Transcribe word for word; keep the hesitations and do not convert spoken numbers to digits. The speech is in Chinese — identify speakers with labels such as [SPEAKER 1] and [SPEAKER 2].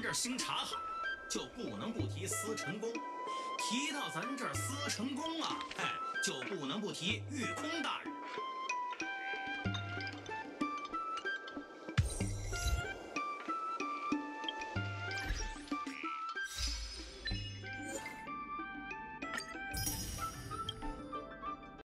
[SPEAKER 1] 咱这儿新茶海，就不能不提司晨宫。提到咱这儿司晨宫啊，哎，就不能不提玉空大人。